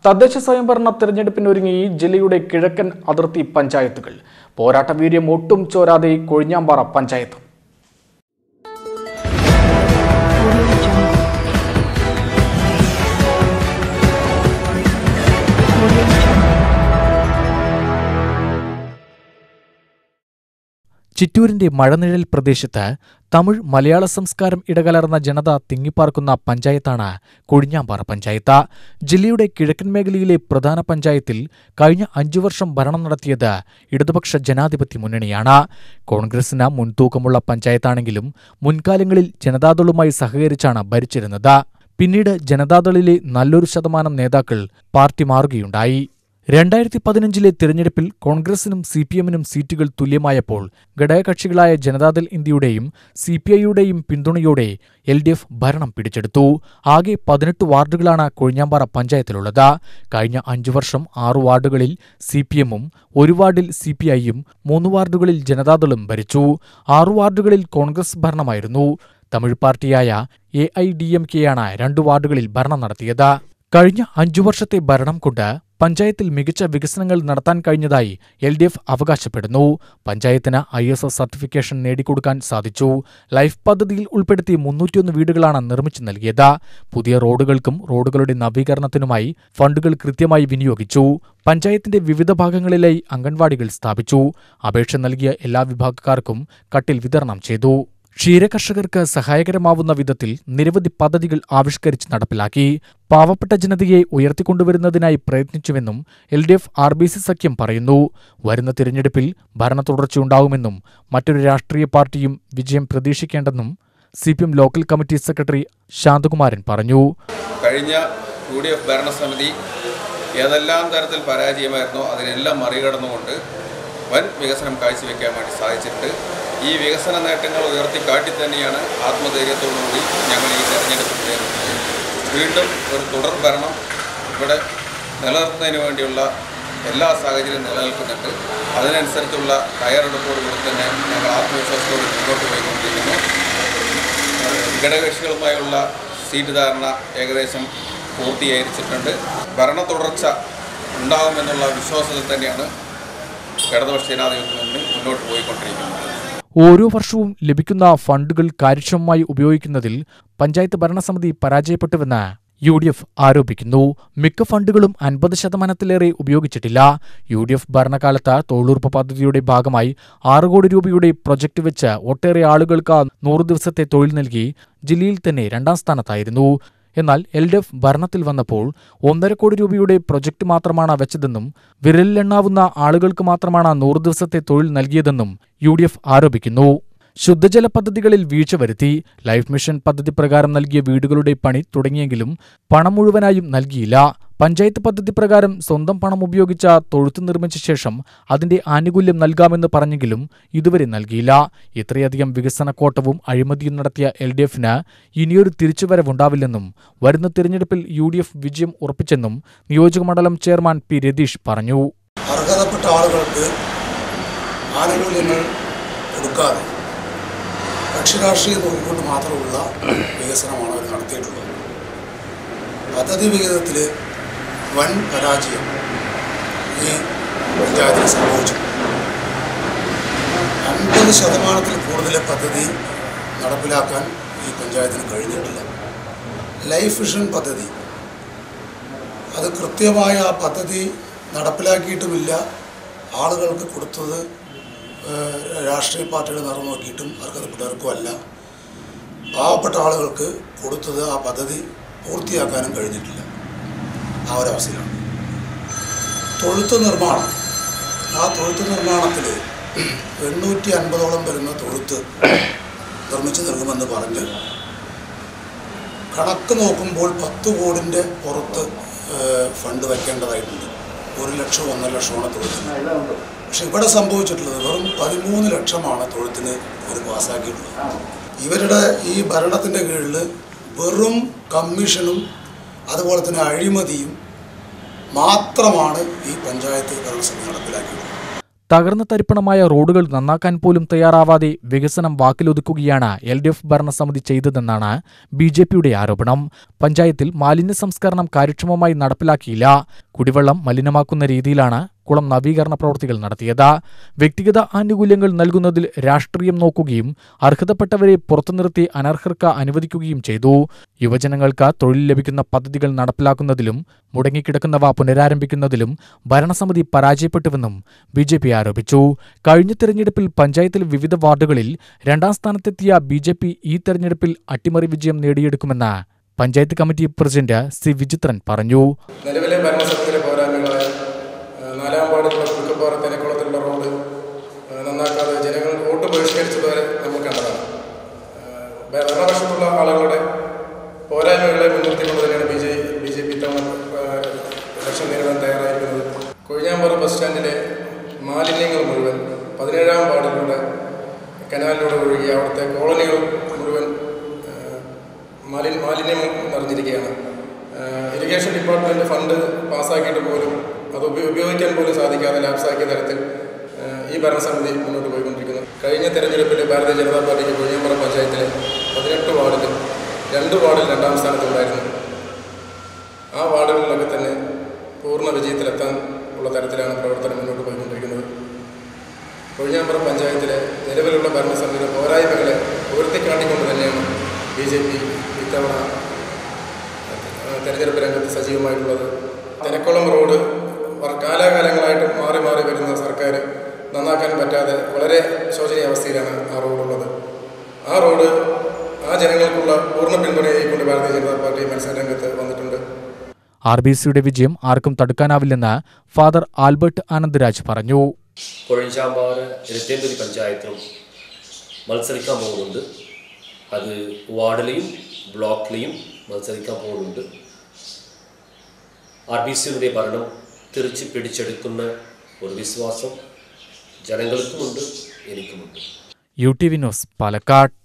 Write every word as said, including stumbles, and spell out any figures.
തദ്ദേശ സ്വയംഭരണ തെരഞ്ഞെടുപ്പിനൊരുങ്ങി ജില്ലയുടെ കിഴക്കൻ അതിർത്തി പഞ്ചായത്തുകൾ. പോരാട്ടവീര്യം ഒട്ടും ചോരാതെ കൊഴിഞ്ഞാമ്പാറ പഞ്ചായത്ത്. ചിറ്റൂരിന്റെ മഴനിഴൽ പ്രദേശത്ത് തമിഴ് മലയാള സംസ്കാരം ഇടകലർന്ന ജനത തിങ്ങിപ്പാർക്കുന്ന പഞ്ചായത്താണ് കൊഴിഞ്ഞാമ്പാറ പഞ്ചായത്ത്. ജില്ലയുടെ കിഴക്കൻ മേഖലയിലെ പ്രധാന പഞ്ചായത്തിൽ കഴിഞ്ഞ അഞ്ചു വർഷം ഭരണം നടത്തിയത് ഇടതുപക്ഷ ജനാധിപത്യ മുന്നണിയാണ്. കോൺഗ്രസിന് മുൻതൂക്കമുള്ള പഞ്ചായത്താണെങ്കിലും മുൻകാലങ്ങളിൽ ജനതാദളുമായി സഹകരിച്ചാണ് ഭരിച്ചിരുന്നത്. പിന്നീട് ജനതാദളിലെ നല്ലൊരു ശതമാനം നേതാക്കൾ പാർട്ടി മാറുകയുണ്ടായി. രണ്ടായിരത്തി പതിനഞ്ചിലെ തിരഞ്ഞെടുപ്പിൽ കോൺഗ്രസിനും സി പി എമ്മിനും സീറ്റുകൾ തുല്യമായപ്പോൾ ഘടകകക്ഷികളായ ജനതാദൾ ഇന്ത്യയുടെയും സി പി ഐയുടെയും പിന്തുണയോടെ എൽ ഡി എഫ് ഭരണം പിടിച്ചെടുത്തു. ആകെ പതിനെട്ട് വാർഡുകളാണ് കൊഴിഞ്ഞാമ്പാറ പഞ്ചായത്തിലുള്ളത്. കഴിഞ്ഞ അഞ്ചു വർഷം ആറു വാർഡുകളിൽ സി പി എമ്മും ഒരു വാർഡിൽ സി പി ഐയും മൂന്ന് വാർഡുകളിൽ ജനതാദളും ഭരിച്ചു. ആറു വാർഡുകളിൽ കോൺഗ്രസ് ഭരണമായിരുന്നു. തമിഴ് പാർട്ടിയായ എ ഐ ഡി എം കെയാണ് രണ്ടു വാർഡുകളിൽ ഭരണം നടത്തിയത്. കഴിഞ്ഞ അഞ്ചു വർഷത്തെ ഭരണം കൊണ്ട് പഞ്ചായത്തിൽ മികച്ച വികസനങ്ങൾ നടത്താൻ കഴിഞ്ഞതായി എൽ ഡി എഫ് അവകാശപ്പെടുന്നു. പഞ്ചായത്തിന് ഐ എസ് എസ് സർട്ടിഫിക്കേഷൻ നേടിക്കൊടുക്കാൻ സാധിച്ചു. ലൈഫ് പദ്ധതിയിൽ ഉൾപ്പെടുത്തി മുന്നൂറ്റിയൊന്ന് വീടുകളാണ് നിർമ്മിച്ചു നൽകിയത്. പുതിയ റോഡുകൾക്കും റോഡുകളുടെ നവീകരണത്തിനുമായി ഫണ്ടുകൾ കൃത്യമായി വിനിയോഗിച്ചു. പഞ്ചായത്തിന്റെ വിവിധ ഭാഗങ്ങളിലായി അംഗൻവാടികൾ സ്ഥാപിച്ചു. അപേക്ഷ നൽകിയ എല്ലാ വിഭാഗക്കാർക്കും കട്ടിൽ വിതരണം ചെയ്തു. ക്ഷീരകർഷകർക്ക് സഹായകരമാവുന്ന വിധത്തിൽ നിരവധി പദ്ധതികൾ ആവിഷ്കരിച്ച് നടപ്പിലാക്കി. പാവപ്പെട്ട ജനതയെ ഉയർത്തിക്കൊണ്ടുവരുന്നതിനായി പ്രയത്നിച്ചുവെന്നും L D F R B C സഖ്യം പറയുന്നു. വരുന്ന തിരഞ്ഞെടുപ്പിൽ ഭരണ തുടർച്ചയുണ്ടാവുമെന്നും മറ്റൊരു രാഷ്ട്രീയ പാർട്ടിയും വിജയം പ്രതീക്ഷിക്കേണ്ടെന്നും C P M local committee secretary Santhakumaran പറഞ്ഞു. കഴിഞ്ഞ യു ഡി എഫ് ഭരണസമിതി ഏതെല്ലാം തരത്തിൽ പരാജയമായിരുന്നോ അതിനെല്ലാം മറികടന്നുകൊണ്ട് വൻ വികസനം കാഴ്ചവെക്കാൻ വേണ്ടി സാധിച്ചിട്ടുണ്ട്. ഈ വികസന നേട്ടങ്ങൾ ഉയർത്തിക്കാട്ടി തന്നെയാണ് ആത്മധൈര്യത്തോടുകൂടി ഞങ്ങൾ ഈ തെരഞ്ഞെടുപ്പ് നേരിടുന്നത്. വീണ്ടും ഒരു തുടർ ഭരണം ഇവിടെ നിലനിർത്തുന്നതിന് വേണ്ടിയുള്ള എല്ലാ സാഹചര്യവും നിലനിൽക്കുന്നുണ്ട്. അതിനനുസരിച്ചുള്ള തയ്യാറെടുപ്പോടുകൂടി തന്നെ ഞങ്ങൾ ആത്മവിശ്വാസത്തോടെ മുന്നോട്ട് പോയിക്കൊണ്ടിരിക്കുന്നു. ഘടകകക്ഷികളുമായുള്ള സീറ്റ് ധാരണ ഏകദേശം പൂർത്തീകരിച്ചിട്ടുണ്ട്. ഭരണ തുടർച്ച ഉണ്ടാകുമെന്നുള്ള വിശ്വാസത്തിൽ തന്നെയാണ് ഇടതുപക്ഷ ജനാധിപത്യം മുന്നോട്ട് പോയിക്കൊണ്ടിരിക്കുന്നത്. ഓരോ വർഷവും ലഭിക്കുന്ന ഫണ്ടുകൾ കാര്യക്ഷമമായി ഉപയോഗിക്കുന്നതിൽ പഞ്ചായത്ത് ഭരണസമിതി പരാജയപ്പെട്ടുവെന്ന് യു ഡി എഫ് ആരോപിക്കുന്നു. മിക്ക ഫണ്ടുകളും അൻപത് ശതമാനത്തിലേറെ ഉപയോഗിച്ചിട്ടില്ല. യു ഡി എഫ് ഭരണകാലത്ത് തൊഴിലുറപ്പ് പദ്ധതിയുടെ ഭാഗമായി ആറ് കോടി രൂപയുടെ പ്രൊജക്ട് വെച്ച് ഒട്ടേറെ ആളുകൾക്ക് നൂറ് ദിവസത്തെ തൊഴിൽ നൽകി ജില്ലയിൽ തന്നെ രണ്ടാം സ്ഥാനത്തായിരുന്നു. എന്നാൽ എൽ ഡി എഫ് ഭരണത്തിൽ വന്നപ്പോൾ ഒന്നര കോടി രൂപയുടെ പ്രൊജക്ട് മാത്രമാണ് വെച്ചതെന്നും വിരലിലെണ്ണാവുന്ന ആളുകൾക്ക് മാത്രമാണ് നൂറ് ദിവസത്തെ തൊഴിൽ നൽകിയതെന്നും യു ഡി എഫ് ആരോപിക്കുന്നു. ശുദ്ധജല പദ്ധതികളിൽ വീഴ്ച വരുത്തി. ലൈഫ് മിഷൻ പദ്ധതി പ്രകാരം നൽകിയ വീടുകളുടെ പണി തുടങ്ങിയെങ്കിലും പണം മുഴുവനായും നൽകിയില്ല. പഞ്ചായത്ത് പദ്ധതി പ്രകാരം സ്വന്തം പണം ഉപയോഗിച്ച തൊഴുത്ത് നിർമ്മിച്ച ശേഷം അതിന്റെ ആനുകൂല്യം നൽകാമെന്ന് പറഞ്ഞെങ്കിലും ഇതുവരെ നൽകിയില്ല. ഇത്രയധികം വികസന കോട്ടവും അഴിമതിയും നടത്തിയ എൽ ഡി എഫിന് ഇനിയൊരു തിരിച്ചുവരവുണ്ടാവില്ലെന്നും വരുന്ന തിരഞ്ഞെടുപ്പിൽ യു ഡി എഫ് വിജയം ഉറപ്പിച്ചെന്നും നിയോജകമണ്ഡലം ചെയർമാൻ പി രതീഷ് പറഞ്ഞു. അർഹതപ്പെട്ട ആളുകൾക്ക് ആനുകൂല്യങ്ങൾ കൊടുക്കാതെ കക്ഷി രാഷ്ട്രീയം നോക്കിക്കൊണ്ട് മാത്രമുള്ള വികസനമാണ് അവർ നടത്തിയിട്ടുള്ളത്. പദ്ധതി വിഹിതത്തിൽ വൻ പരാജയം ഈ പഞ്ചായത്തിൽ സംഭവിച്ചു. അൻപത് ശതമാനത്തിൽ കൂടുതൽ പദ്ധതി നടപ്പിലാക്കാൻ ഈ പഞ്ചായത്തിന് കഴിഞ്ഞിട്ടില്ല. ലൈഫ് മിഷൻ പദ്ധതി അത് കൃത്യമായ ആ പദ്ധതി നടപ്പിലാക്കിയിട്ടുമില്ല. ആളുകൾക്ക് കൊടുത്തത് രാഷ്ട്രീയ പാർട്ടികൾ നിറം നോക്കിയിട്ടും അർഹതപ്പെട്ടവർക്കുമല്ല. പാവപ്പെട്ട ആളുകൾക്ക് കൊടുത്തത് ആ പദ്ധതി പൂർത്തിയാക്കാനും കഴിഞ്ഞിട്ടില്ല. ആ ഒരവസ്ഥയിലാണ്. തൊഴുത്ത് നിർമ്മാണം ആ തൊഴുത്ത് നിർമ്മാണത്തിൽ എണ്ണൂറ്റി അൻപതോളം വരുന്ന തൊഴുത്ത് നിർമ്മിച്ചു നൽകുമെന്ന് പറഞ്ഞ് കണക്ക് നോക്കുമ്പോൾ പത്ത് കോടിൻ്റെ പുറത്ത് ഫണ്ട് വയ്ക്കേണ്ടതായിട്ടുണ്ട്. ഒരു ലക്ഷം ഒന്നര ലക്ഷമാണ് തൊഴുത്തിന്. പക്ഷെ ഇവിടെ സംഭവിച്ചിട്ടുള്ളത് വെറും പതിമൂന്ന് ലക്ഷമാണ് തൊഴുത്തിന് ഇവർ പാസ്സാക്കിയിട്ടുള്ളത്. ഇവരുടെ ഈ ഭരണത്തിൻ്റെ കീഴിൽ വെറും കമ്മീഷനും അതുപോലെ തന്നെ അഴിമതിയും മാത്രമാണ് ഈ പഞ്ചായത്ത് ഭരണസമിതി നടപ്പിലാക്കിയത്. തകർന്ന തരിപ്പണമായ റോഡുകൾ നന്നാക്കാൻ പോലും തയ്യാറാവാതെ വികസനം വാക്കിലൊതുക്കുകയാണ് എൽ ഡി എഫ് ഭരണസമിതി ചെയ്തതെന്നാണ് ബി ജെ പിയുടെ ആരോപണം. പഞ്ചായത്തിൽ മാലിന്യ സംസ്കരണം കാര്യക്ഷമമായി നടപ്പിലാക്കിയില്ല. കുടിവെള്ളം മലിനമാക്കുന്ന രീതിയിലാണ് കുളം നവീകരണ പ്രവൃത്തികൾ നടത്തിയത്. വ്യക്തിഗത ആനുകൂല്യങ്ങൾ നൽകുന്നതിൽ രാഷ്ട്രീയം നോക്കുകയും അർഹതപ്പെട്ടവരെ പുറത്തു നിർത്തി അനർഹർക്ക് അനുവദിക്കുകയും ചെയ്തു. യുവജനങ്ങൾക്ക് തൊഴിൽ ലഭിക്കുന്ന പദ്ധതികൾ നടപ്പിലാക്കുന്നതിലും മുടങ്ങിക്കിടക്കുന്നവ പുനരാരംഭിക്കുന്നതിലും ഭരണസമിതി പരാജയപ്പെട്ടുവെന്നും ബി ജെ പി ആരോപിച്ചു. കഴിഞ്ഞ തെരഞ്ഞെടുപ്പിൽ പഞ്ചായത്തിൽ വിവിധ വാർഡുകളിൽ രണ്ടാം സ്ഥാനത്തെത്തിയ ബി ജെ പി ഈ തെരഞ്ഞെടുപ്പിൽ അട്ടിമറി വിജയം നേടിയെടുക്കുമെന്ന് panchayat committee president C Vichithran പറഞ്ഞു. നിലവിലെ ഭരണസമിതിയിലെ പോരായ്മകളായ നാലാം വാർഡിലുള്ള കുറുക്കപ്പാറ തെനക്കുളത്തിലുള്ള റോഡ് നന്നാക്കാതെ ജനങ്ങൾ വോട്ട് ബഹിഷ്കരിച്ചതുവരെ നമ്മൾ കണ്ടതാണ്. ഭരണപക്ഷത്തുള്ള ആളുകളുടെ പോരായ്മകളെ മുൻനിർത്തിക്കൊണ്ട് തന്നെയാണ് B J B J P തവണ ഇലക്ഷൻ നേരിടാൻ തയ്യാറായിരിക്കുന്നത്. കൊഴിഞ്ഞാമ്പാറ ബസ് സ്റ്റാൻഡിലെ മാലിന്യങ്ങൾ മുഴുവൻ പതിനേഴാം വാർഡിലൂടെ കനാലിലൂടെ ഒഴുകി അവിടുത്തെ കോളനികൾ മുഴുവൻ മാലിന്യ മാലിന്യം നിറഞ്ഞിരിക്കുകയാണ്. ഇറിഗേഷൻ ഡിപ്പാർട്ട്മെൻറ്റ് ഫണ്ട് പാസ്സാക്കിയിട്ട് പോലും അത് ഉപയോഗിക്കാൻ പോലും സാധിക്കാതെ ലാപ്സാക്കിയ തരത്തിൽ ഈ ഭരണസമിതി മുന്നോട്ട് പോയിക്കൊണ്ടിരിക്കുന്നു. കഴിഞ്ഞ തെരഞ്ഞെടുപ്പിൽ ഭാരതീയ ജനതാ പാർട്ടിക്ക് കൊഴിഞ്ഞാമ്പാറ പഞ്ചായത്തിലെ പതിനെട്ട് വാർഡിൽ രണ്ട് വാർഡിൽ രണ്ടാം സ്ഥാനത്തുണ്ടായിരുന്നു. ആ വാർഡുകളിലൊക്കെ തന്നെ പൂർണ്ണ വിജയത്തിലെത്താൻ ഉള്ള തരത്തിലാണ് പ്രവർത്തനം മുന്നോട്ട് പോയിക്കൊണ്ടിരിക്കുന്നത്. കൊഴിഞ്ഞാമ്പാറ പഞ്ചായത്തിലെ നിലവിലുള്ള ഭരണസമിതിയുടെ പോരായ്മകളെ ഉയർത്തിക്കാട്ടിക്കൊണ്ട് തന്നെയാണ് ബി ജെ പി ഇത്തവണ തെരഞ്ഞെടുപ്പ് രംഗത്ത് സജീവമായിട്ടുള്ളത്. തെനക്കുളം റോഡ് കാലാകാലങ്ങളായിട്ട് മാറി മാറി വരുന്ന സർക്കാർ നന്നാക്കാൻ പറ്റാതെ വളരെ ശോചനീയ അവസ്ഥയിലാണ് ആ റോഡുള്ളത്. ആ റോഡ് ആ ജനങ്ങൾക്കുള്ള പൂർണ്ണ പിന്തുണയായിക്കൊണ്ട് ഭാരതീയ ജനതാ പാർട്ടി മത്സര രംഗത്ത് വന്നിട്ടുണ്ട്. ആർ ബി സിയുടെ വിജയം ആർക്കും തടുക്കാനാവില്ലെന്ന് ഫാദർ ആൽബർട്ട് ആനന്ദരാജ് പറഞ്ഞു. കൊഴിഞ്ഞാമ്പാറ ഇരുപത്തിയൊമ്പത് പഞ്ചായത്തും മത്സരിക്കാൻ പോകുന്നുണ്ട്. അത് വാർഡിലെയും ബ്ലോക്കിലെയും മത്സരിക്കാൻ പോകുന്നുണ്ട്. ആർ ബി സിയുടെ ഭരണം തിരിച്ച് പിടിച്ചെടുക്കുന്ന ഒരു വിശ്വാസം ജനങ്ങൾക്കുമുണ്ട്, എനിക്കുമുണ്ട്. U T V news, Palakkad.